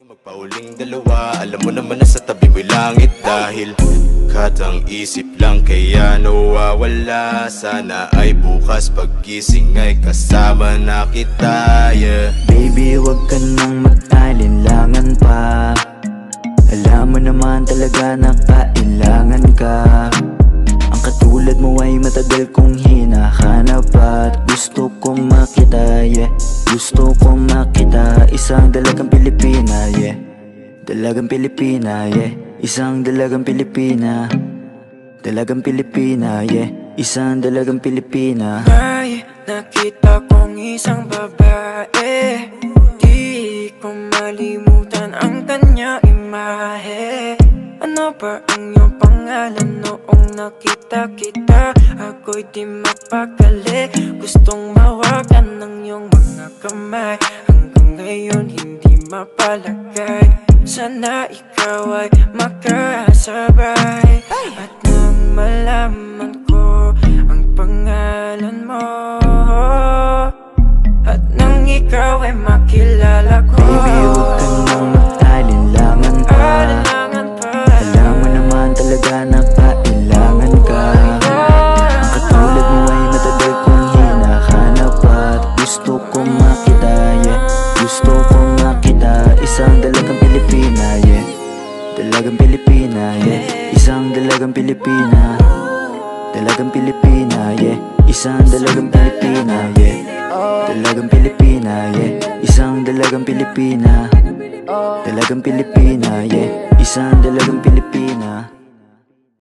Magpauling dalawa, alam mo naman na sa tabi mo'y langit. Dahil katang isip lang kaya nawawala. Sana ay bukas paggising ay kasama na kita, yeah. Baby, wag ka nang mag-alinlangan pa. Alam mo naman talaga na kailangan ka. Ang katulad mo ay matagal kong hinahanap at gusto kong makita, yeah. Gusto kong makita isang dalagang Pilipina, yeah. Dalagang Pilipina, yeah. Isang dalagang Pilipina. Dalagang Pilipina, yeah. Isang dalagang Pilipina. May nakita kong isang babae, di ko malimutan ang kanya imahe. Ano ba ang iyong pangalan noong nakita kita? Ako'y di mapakali, gustong mawakan ng iyong mga kamay. Hanggang ngayon hindi mapalagay, sana ikaw ay makasabay. At nang malaman ko ang pangalan mo, at nang ikaw ay makilala ko, baby, wag ka nang mag-alinlangan pa. Alam mo naman talaga na kailangan ka. Ang katulad mo ay matagal kong hinahanap at gusto kong makita, yeah. Gusto kong makita isang dalagang Pilipina, yeah. Dalagang Pilipina, yeah. Isang dalagang Pilipina. Dalagang Pilipina, yeah. Isang dalagang Pilipina, yeah. Dalagang Pilipina, yeah. Isang dalagang Pilipina. Dalagang Pilipina, yeah. Isang dalagang Pilipina.